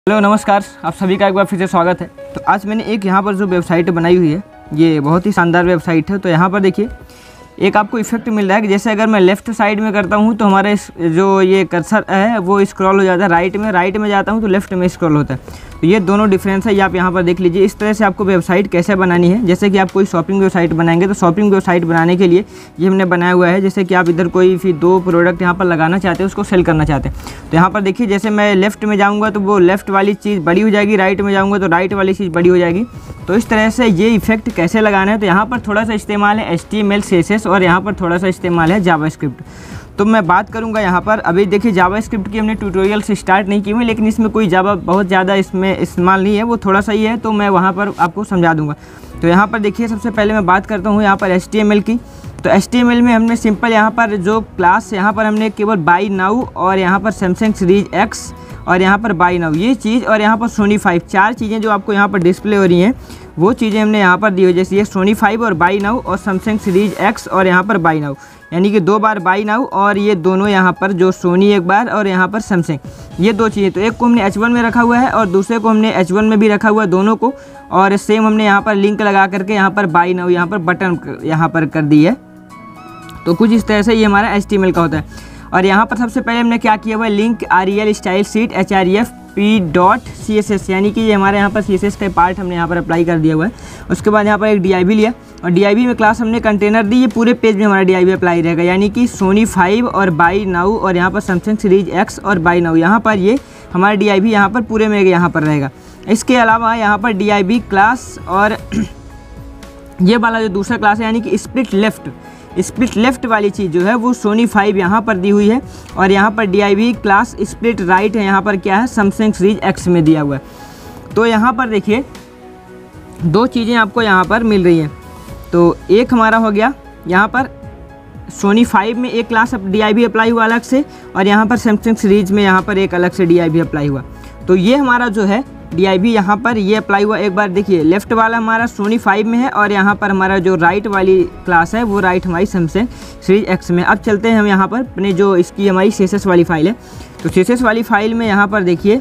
Hello नमस्कार, आप सभी का एक बार फिर से स्वागत है। तो आज मैंने एक यहाँ पर जो वेबसाइट बनाई हुई है, ये बहुत ही शानदार वेबसाइट है। तो यहाँ पर देखिए एक आपको इफेक्ट मिल रहा है कि जैसे अगर मैं लेफ़्ट साइड में करता हूँ तो हमारा जो ये कर्सर है वो स्क्रॉल हो जाता है राइट में जाता हूँ तो लेफ़्ट में स्क्रॉल होता है। तो ये दोनों डिफरेंस है, ये आप यहाँ पर देख लीजिए। इस तरह से आपको वेबसाइट कैसे बनानी है, जैसे कि आप कोई शॉपिंग वेबसाइट बनाएंगे तो शॉपिंग वेबसाइट बनाने के लिए ये हमने बनाया हुआ है। जैसे कि आप इधर कोई फिर दो प्रोडक्ट यहाँ पर लगाना चाहते हैं, उसको सेल करना चाहते हैं, तो यहाँ पर देखिए जैसे मैं लेफ़्ट में जाऊँगा तो वो लेफ़्ट वाली चीज़ बड़ी हो जाएगी, राइट में जाऊँगा तो राइट वाली चीज़ बड़ी हो जाएगी। तो इस तरह से ये इफेक्ट कैसे लगाना है, तो यहाँ पर थोड़ा सा इस्तेमाल है HTML CSS और यहाँ पर थोड़ा सा इस्तेमाल है जावास्क्रिप्ट। तो मैं बात करूंगा यहाँ पर, अभी देखिए जावास्क्रिप्ट की हमने ट्यूटोरियल से स्टार्ट नहीं की हुई, लेकिन इसमें कोई जावा बहुत ज़्यादा इसमें इस्तेमाल नहीं है, वो थोड़ा सा ही है, तो मैं वहाँ पर आपको समझा दूंगा। तो यहाँ पर देखिए सबसे पहले मैं बात करता हूँ यहाँ पर HTML की। तो HTML में हमने सिंपल यहाँ पर जो क्लास यहाँ पर हमने केवल बाई नाउ और यहाँ पर सैमसंग सीरीज X और यहाँ पर बाई नाउ ये चीज़ और यहाँ पर सोनी 5 चार चीज़ें जो आपको यहाँ पर डिस्प्ले हो रही हैं वो चीज़ें हमने यहाँ पर दी हुई, जैसे ये सोनी 5 और बाई नाउ और सैमसंग सीरीज X और यहाँ पर बाई नाउ, यानी कि दो बार बाई नाउ और ये दोनों यहाँ पर जो सोनी एक बार और यहाँ पर सैमसंग, ये दो चीज़ें। तो एक को हमने H1 में रखा हुआ है और दूसरे को हमने H1 में भी रखा हुआ है, दोनों को। और सेम हमने यहाँ पर लिंक लगा करके यहाँ पर बाई नाउ यहाँ पर बटन यहाँ पर कर दी है। तो कुछ इस तरह से ये हमारा HTML का होता है। और यहाँ पर सबसे पहले हमने क्या किया हुआ है, link REL style sheet href p.css, यानी कि ये हमारे यहाँ पर CSS का पार्ट हमने यहाँ पर अप्लाई कर दिया हुआ है। उसके बाद यहाँ पर एक div लिया और div में क्लास हमने कंटेनर दी, ये पूरे पेज में हमारा div अप्लाई रहेगा, यानी कि सोनी 5 और बाई नाउ और यहाँ पर सैमसंग सीरीज X और बाई नाउ, यहाँ पर ये हमारा div यहाँ पर पूरे में यहाँ पर रहेगा। इसके अलावा यहाँ पर div क्लास और ये वाला जो दूसरा क्लास है यानी कि स्प्लिट लेफ्ट वाली चीज़ जो है वो सोनी 5 यहाँ पर दी हुई है और यहाँ पर div क्लास स्प्लिट राइट है, यहाँ पर क्या है सैमसंग सीरीज X में दिया हुआ है। तो यहाँ पर देखिए दो चीज़ें आपको यहाँ पर मिल रही हैं। तो एक हमारा हो गया यहाँ पर सोनी 5 में एक क्लास div अप्लाई हुआ अलग से और यहाँ पर सैमसंग सीरीज में यहाँ पर एक अलग से div अप्लाई हुआ। तो ये हमारा जो है div यहाँ पर ये अप्लाई हुआ। एक बार देखिए लेफ़्ट वाला हमारा सोनी 5 में है और यहाँ पर हमारा जो राइट वाली क्लास है वो राइट हमारी सैमसंग सीरीज X में। अब चलते हैं हम यहाँ पर अपने जो इसकी हमारी CSS वाली फाइल है। तो CSS वाली फाइल में यहाँ पर देखिए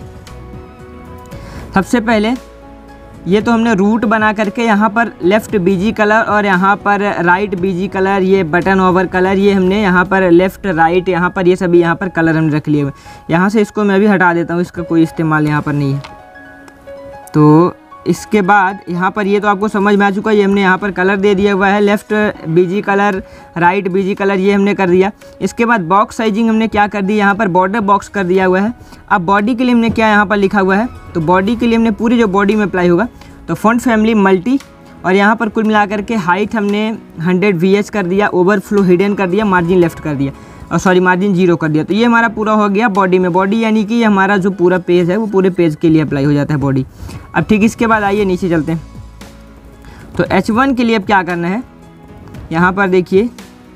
सबसे पहले ये तो हमने रूट बना करके यहाँ पर लेफ़्ट BG कलर और यहाँ पर राइट BG कलर, ये बटन ओवर कलर, ये हमने यहाँ पर लेफ़्ट राइट यहाँ पर ये सभी यहाँ पर कलर हमने रख लिए हुए। यहाँ से इसको मैं भी हटा देता हूँ, इसका कोई इस्तेमाल यहाँ पर नहीं है। तो इसके बाद यहाँ पर ये तो आपको समझ में आ चुका है, ये हमने यहाँ पर कलर दे दिया हुआ है, left BG colour right BG colour ये हमने कर दिया। इसके बाद बॉक्स साइजिंग हमने क्या कर दी, यहाँ पर बॉर्डर बॉक्स कर दिया हुआ है। अब बॉडी के लिए हमने क्या यहाँ पर लिखा हुआ है, तो बॉडी के लिए हमने पूरी जो बॉडी में अप्लाई होगा तो फ़ॉन्ट फैमिली मल्टी और यहाँ पर कुल मिलाकर के हाइट हमने 100 VH कर दिया, ओवरफ्लो हिडन कर दिया, मार्जिन लेफ़्ट कर दिया और सॉरी मार्जिन 0 कर दिया। तो ये हमारा पूरा हो गया बॉडी में। बॉडी यानी कि हमारा जो पूरा पेज है वो पूरे पेज के लिए अप्लाई हो जाता है बॉडी। अब ठीक इसके बाद आइए नीचे चलते हैं। तो H1 के लिए अब क्या करना है, यहाँ पर देखिए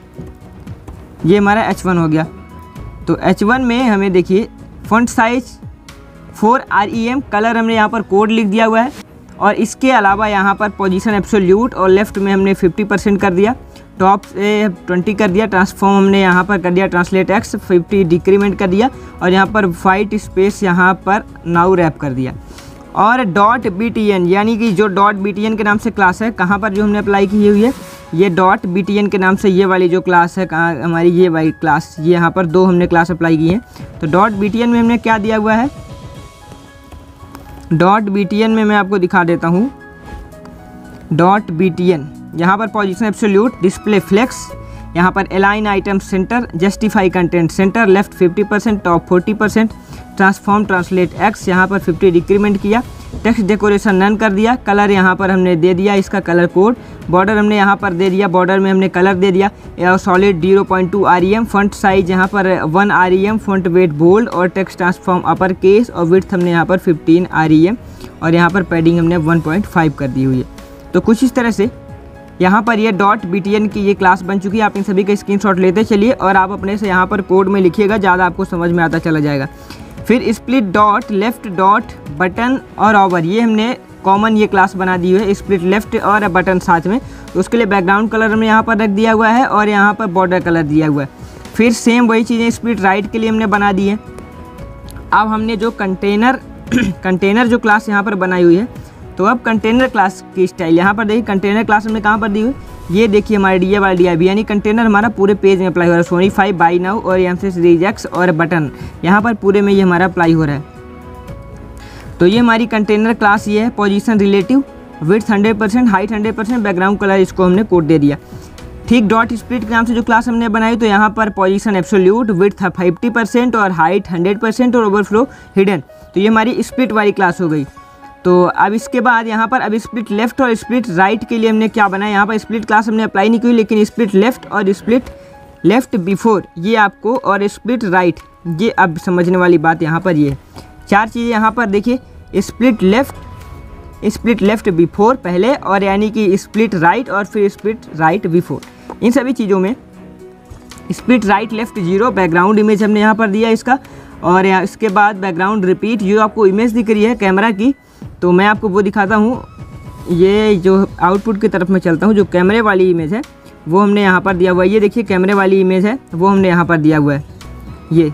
ये हमारा H1 हो गया। तो H1 में हमें देखिए फ़ॉन्ट साइज 4 REM, कलर हमने यहाँ पर कोड लिख दिया हुआ है और इसके अलावा यहाँ पर पोजीशन एब्सोल्यूट और लेफ़्ट में हमने 50% कर दिया, टॉप से 20 कर दिया, ट्रांसफॉर्म हमने यहाँ पर कर दिया ट्रांसलेट X 50 डिक्रीमेंट कर दिया और यहाँ पर वाइट स्पेस यहाँ पर नाउ रैप कर दिया। और .btn यानी कि जो .btn के नाम से क्लास है, कहाँ पर जो हमने अप्लाई की हुई है, ये .btn के नाम से ये वाली जो क्लास है कहाँ हमारी ये वाली क्लास, ये यहाँ पर दो हमने क्लास अप्लाई की है। तो .btn में हमने क्या दिया हुआ है, .btn में मैं आपको दिखा देता हूँ। .btn यहाँ पर पोजीशन एब्सोल्यूट, डिस्प्ले फ्लेक्स, यहाँ पर align item centre, justify content centre, left 50%, top 40%, transform translate X यहाँ पर 50 डिक्रीमेंट किया, टेक्स्ट डेकोरेशन नन कर दिया, कलर यहाँ पर हमने दे दिया इसका कलर कोड, बॉर्डर हमने यहाँ पर दे दिया, बॉर्डर में हमने कलर दे दिया, सॉलिड 0.2 REM, फॉन्ट साइज यहाँ पर 1 REM, फॉन्ट वेट बोल्ड और टेक्स्ट ट्रांसफॉर्म अपर केस और विड्थ हमने यहाँ पर 15 REM और यहाँ पर पैडिंग हमने 1.5 कर दी हुई है। तो कुछ इस तरह से यहाँ पर ये .btn की ये क्लास बन चुकी है। आप इन सभी का स्क्रीनशॉट लेते चलिए और आप अपने से यहाँ पर कोड में लिखिएगा, ज़्यादा आपको समझ में आता चला जाएगा। फिर split dot, left dot, button और ओवर, ये हमने कॉमन ये क्लास बना दी हुई है, स्प्लिट लेफ़्ट और बटन साथ में। तो उसके लिए बैकग्राउंड कलर हमने यहाँ पर रख दिया हुआ है और यहाँ पर बॉर्डर कलर दिया हुआ है। फिर सेम वही चीज़ें स्प्लिट राइट के लिए हमने बना दी है। अब हमने जो कंटेनर कंटेनर जो क्लास यहाँ पर बनाई हुई है, तो अब कंटेनर क्लास की स्टाइल यहाँ पर देखिए, कंटेनर क्लास हमने कहाँ पर दी हुई, ये देखिए हमारे डी वाला DIV, यानी कंटेनर हमारा पूरे पेज में अप्लाई हो रहा है। सोनीफाई, बाई नाउ और यहाँ से रिजेक्ट्स और बटन यहाँ पर पूरे में ये हमारा अप्लाई हो रहा है। तो ये हमारी कंटेनर क्लास ये है। Position relative, width 100%, height 100%, background colour इसको हमने कोड दे दिया। ठीक डॉट स्प्लिट के नाम से जो क्लास हमने बनाई, तो यहाँ पर पोजीशन एब्सोल्यूट, विड्थ 50% और हाइट 100% और ओवरफ्लो हिडन। तो ये हमारी स्प्लिट वाली क्लास हो गई। तो अब इसके बाद यहाँ पर अब स्प्लिट लेफ्ट और स्प्लिट राइट के लिए हमने क्या बनाया, यहाँ पर स्प्लिट क्लास हमने अप्लाई नहीं की, लेकिन स्प्लिट लेफ्ट और स्प्लिट लेफ्ट बिफोर ये आपको, और स्प्लिट राइट ये अब समझने वाली बात यहाँ पर ये है। 4 चीज़ें यहाँ पर देखिए, स्प्लिट लेफ्ट बिफोर पहले, और यानी कि स्प्लिट राइट और फिर स्प्लिट राइट बिफोर। इन सभी चीज़ों में split right left 0, background image हमने यहाँ पर दिया इसका, और यहाँ इसके बाद बैकग्राउंड रिपीट, जो आपको इमेज दिख रही है कैमरा की, तो मैं आपको वो दिखाता हूँ। ये जो आउटपुट की तरफ मैं चलता हूँ, जो कैमरे वाली इमेज है वो हमने यहाँ पर दिया हुआ है। ये देखिए कैमरे वाली इमेज है, वो हमने यहाँ पर दिया हुआ है ये,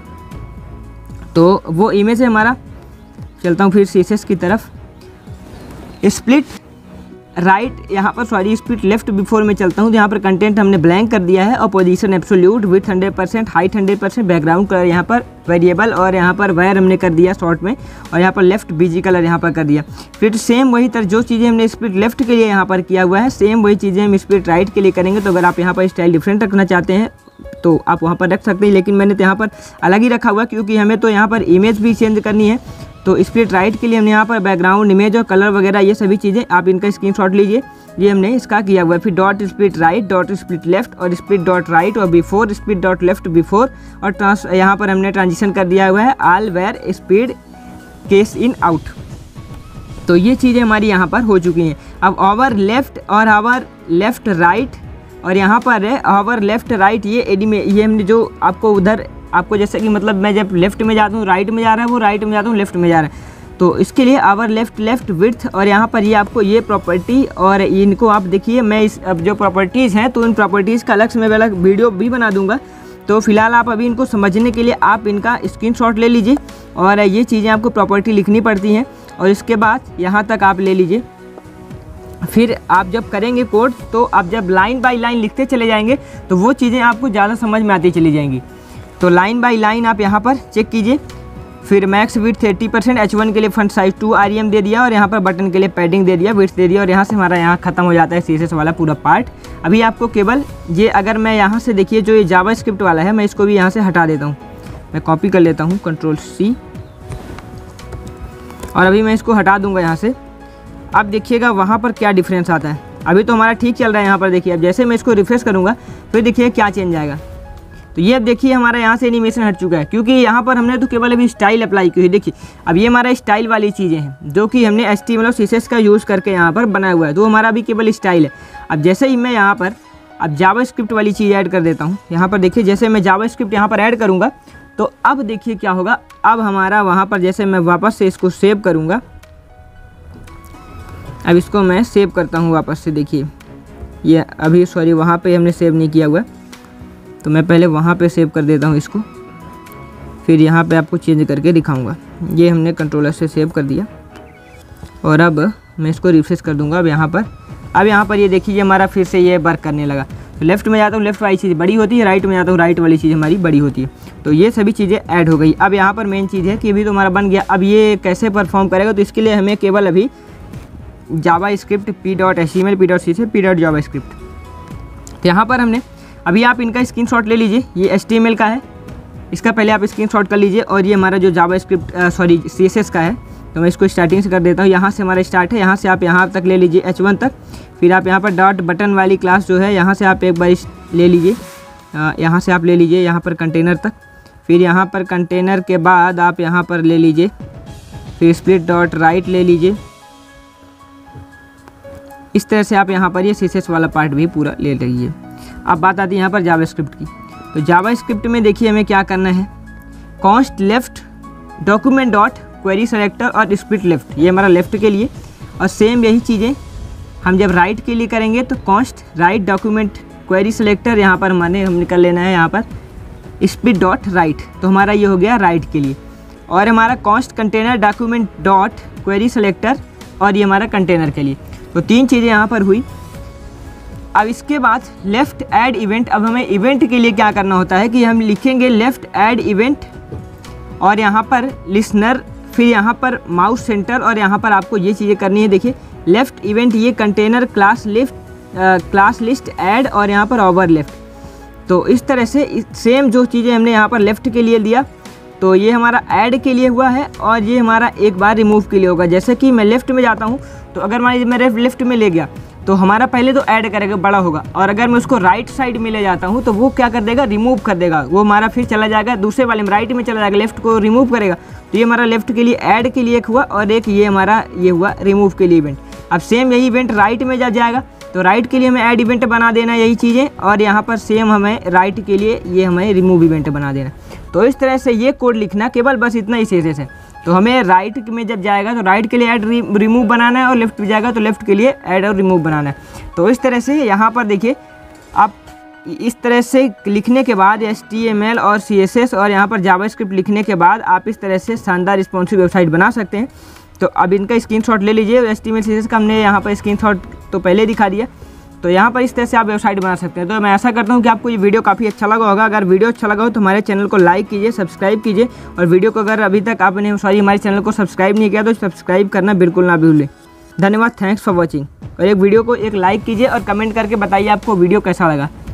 तो वो इमेज है हमारा। चलता हूँ फिर CSS की तरफ। स्प्लिट राइट यहाँ पर स्प्लिट लेफ्ट बिफोर में चलता हूँ, तो यहाँ पर कंटेंट हमने ब्लैंक कर दिया है, और position absolute, width 100%, height 100%, background colour यहाँ पर वेरिएबल, और यहाँ पर वायर हमने कर दिया शॉर्ट में, और यहाँ पर लेफ्ट BG कलर यहाँ पर कर दिया। फिर सेम वही तरह जो चीज़ें हमने स्प्लिट लेफ्ट के लिए यहाँ पर किया हुआ है, सेम वही चीज़ें हम स्प्लिट राइट के लिए करेंगे। तो अगर आप यहाँ पर स्टाइल डिफरेंट रखना चाहते हैं तो आप वहाँ पर रख सकते हैं, लेकिन मैंने तो यहाँ पर अलग ही रखा हुआ, क्योंकि हमें तो यहाँ पर इमेज भी चेंज करनी है। तो स्प्लिट राइट के लिए हमने यहाँ पर बैकग्राउंड इमेज और कलर वगैरह ये सभी चीज़ें आप इनका स्क्रीनशॉट लीजिए, ये हमने इसका किया हुआ है। फिर dot split right, dot split left और स्प्लिट डॉट राइट और before split dot left before, और यहाँ पर हमने ट्रांजिशन कर दिया हुआ है all where speed case in out. तो ये चीज़ें हमारी यहाँ पर हो चुकी हैं। अब आवर लेफ्ट और आवर लेफ्ट राइट, और यहाँ पर है आवर लेफ्ट राइट, ये हमने जो आपको उधर आपको जैसे कि मतलब मैं जब लेफ्ट में जाता हूँ राइट में जा रहा है, वो राइट में जाता हूँ लेफ्ट में जा रहा है। तो इसके लिए आवर लेफ्ट विड्थ, और यहाँ पर ये आपको ये प्रॉपर्टी, और इनको आप देखिए, मैं इस अब जो प्रॉपर्टीज़ हैं, तो इन प्रॉपर्टीज़ का अलग से मैं अलग वीडियो भी बना दूंगा। तो फिलहाल आप अभी इनको समझने के लिए आप इनका स्क्रीनशॉट ले लीजिए, और ये चीज़ें आपको प्रॉपर्टी लिखनी पड़ती हैं, और इसके बाद यहाँ तक आप ले लीजिए। फिर आप जब करेंगे कोड, तो आप जब लाइन बाय लाइन लिखते चले जाएंगे, तो वो चीज़ें आपको ज़्यादा समझ में आती चली जाएंगी। तो लाइन बाय लाइन आप यहाँ पर चेक कीजिए। फिर मैक्स विड्थ 80%, H1 के लिए फंट साइज 2 REM दे दिया, और यहाँ पर बटन के लिए पैडिंग दे दिया, विड्थ दे दिया, और यहाँ से हमारा यहाँ खत्म हो जाता है CSS वाला पूरा पार्ट। अभी आपको केवल ये, अगर मैं यहाँ से देखिए जो ये जावास्क्रिप्ट वाला है, मैं इसको भी यहाँ से हटा देता हूँ, मैं कॉपी कर लेता हूँ Ctrl+C, और अभी मैं इसको हटा दूँगा यहाँ से। अब देखिएगा वहाँ पर क्या डिफरेंस आता है। अभी तो हमारा ठीक चल रहा है यहाँ पर, देखिए अब जैसे मैं इसको रिफ्रेश करूँगा फिर देखिए क्या चेंज आएगा। तो ये अब देखिए हमारा यहाँ से एनिमेशन हट चुका है, क्योंकि यहाँ पर हमने तो केवल अभी स्टाइल अप्लाई की हुई। देखिए अब ये हमारा स्टाइल वाली चीज़ें हैं, जो कि हमने HTML और CSS का यूज़ करके यहाँ पर बनाया हुआ है, तो हमारा अभी केवल स्टाइल है। अब जैसे ही मैं यहाँ पर अब जावास्क्रिप्ट वाली चीज़ ऐड कर देता हूँ, यहाँ पर देखिए जैसे मैं जावास्क्रिप्ट यहाँ पर ऐड करूँगा, तो अब देखिए क्या होगा। अब हमारा वहाँ पर जैसे मैं वापस से इसको सेव करूँगा, अब इसको मैं सेव करता हूँ वापस से। देखिए ये अभी सॉरी वहाँ पे हमने सेव नहीं किया हुआ है, तो मैं पहले वहाँ पे सेव कर देता हूँ इसको, फिर यहाँ पे आपको चेंज करके दिखाऊंगा। ये हमने कंट्रोलर से सेव कर दिया, और अब मैं इसको रिफ्रेश कर दूँगा। अब यहाँ पर ये देखिए हमारा फिर से ये वर्क करने लगा। तो लेफ्ट में जाता हूँ, लेफ्ट वाली चीज़ बड़ी होती है, राइट में जाता हूँ, राइट वाली चीज़ हमारी बड़ी होती है। तो ये सभी चीज़ें ऐड हो गई। अब यहाँ पर मेन चीज़ है कि अभी तो हमारा बन गया। अब ये कैसे परफॉर्म करेगा, तो इसके लिए हमें केवल अभी जावास्क्रिप्ट p.html, p.css, p.javascript, तो यहाँ पर हमने अभी आप इनका स्क्रीनशॉट ले लीजिए। ये HTML का है, इसका पहले आप स्क्रीनशॉट कर लीजिए, और ये हमारा जो जावास्क्रिप्ट CSS का है, तो मैं इसको स्टार्टिंग से कर देता हूँ। यहाँ से हमारा स्टार्ट है, यहाँ से आप यहाँ तक ले लीजिए H1 तक। फिर आप यहाँ पर डॉट बटन वाली क्लास जो है, यहाँ से आप एक बार ले लीजिए, यहाँ से आप ले लीजिए यहाँ पर कंटेनर तक। फिर यहाँ पर कंटेनर के बाद आप यहाँ पर ले लीजिए, फिर स्प्लिट डॉट राइट ले लीजिए। इस तरह से आप यहाँ पर ये CSS वाला पार्ट भी पूरा ले लीजिए। अब बात आती है यहाँ पर जावास्क्रिप्ट की। तो जावास्क्रिप्ट में देखिए हमें क्या करना है, const left document dot query selector और स्प्लिट लेफ्ट, ये हमारा लेफ्ट के लिए, और सेम यही चीज़ें हम जब राइट के लिए करेंगे तो const right document query selector, यहाँ पर हमने कर लेना है यहाँ पर स्प्लिट डॉट राइट। तो हमारा ये हो गया राइट के लिए। और हमारा const container document dot query selector, और ये हमारा कंटेनर के लिए। तो 3 चीज़ें यहाँ पर हुई। अब इसके बाद लेफ़्ट ऐड इवेंट। अब हमें इवेंट के लिए क्या करना होता है कि हम लिखेंगे लेफ़्ट ऐड इवेंट और यहाँ पर लिसनर, फिर यहाँ पर माउस सेंटर, और यहाँ पर आपको ये चीज़ें करनी है। देखिए लेफ़्ट इवेंट, ये कंटेनर क्लास लिस्ट ऐड, और यहाँ पर ओवर लेफ्ट। तो इस तरह से सेम जो चीज़ें हमने यहाँ पर लेफ़्ट के लिए दिया, तो ये हमारा ऐड के लिए हुआ है, और ये हमारा एक बार रिमूव के लिए होगा। जैसे कि मैं लेफ़्ट में जाता हूँ, तो अगर मैं लेफ़्ट में ले गया तो हमारा पहले तो ऐड करेगा, बड़ा होगा, और अगर मैं उसको राइट साइड में ले जाता हूँ तो वो क्या कर देगा, रिमूव कर देगा। वो हमारा फिर चला जाएगा दूसरे वाले में, राइट में चला जाएगा, लेफ़्ट को रिमूव करेगा। तो ये हमारा लेफ़्ट के लिए ऐड के लिए एक हुआ, और एक ये हमारा ये हुआ रिमूव के लिए इवेंट। अब सेम यही इवेंट राइट में जब जाएगा तो राइट के लिए हमें ऐड इवेंट बना देना यही चीज़ें, और यहाँ पर सेम हमें राइट के लिए ये हमें रिमूव इवेंट बना देना। तो इस तरह से ये कोड लिखना, केवल बस इतना ही सीधे से। तो हमें राइट में जब जाएगा तो राइट के लिए ऐड रिमूव बनाना है, और लेफ़्ट में जाएगा तो लेफ़्ट के लिए ऐड और रिमूव बनाना है। तो इस तरह से यहाँ पर देखिए आप इस तरह से लिखने के बाद HTML और CSS और यहाँ पर जावास्क्रिप्ट लिखने के बाद आप इस तरह से शानदार रिस्पॉन्सिव वेबसाइट बना सकते हैं। तो अब इनका स्क्रीनशॉट ले लीजिए। HTML CSS का हमने यहाँ पर स्क्रीनशॉट तो पहले दिखा दिया। तो यहाँ पर इस तरह से आप वेबसाइट बना सकते हैं। तो मैं ऐसा करता हूँ कि आपको ये वीडियो काफ़ी अच्छा लगा होगा। अगर वीडियो अच्छा लगा हो तो हमारे चैनल को लाइक कीजिए, सब्सक्राइब कीजिए, और वीडियो को अगर अभी तक आपने हमारे चैनल को सब्सक्राइब नहीं किया तो सब्सक्राइब करना बिल्कुल ना भूलें। धन्यवाद, थैंक्स फॉर वॉचिंग। और एक वीडियो को एक लाइक कीजिए और कमेंट करके बताइए आपको वीडियो कैसा लगा।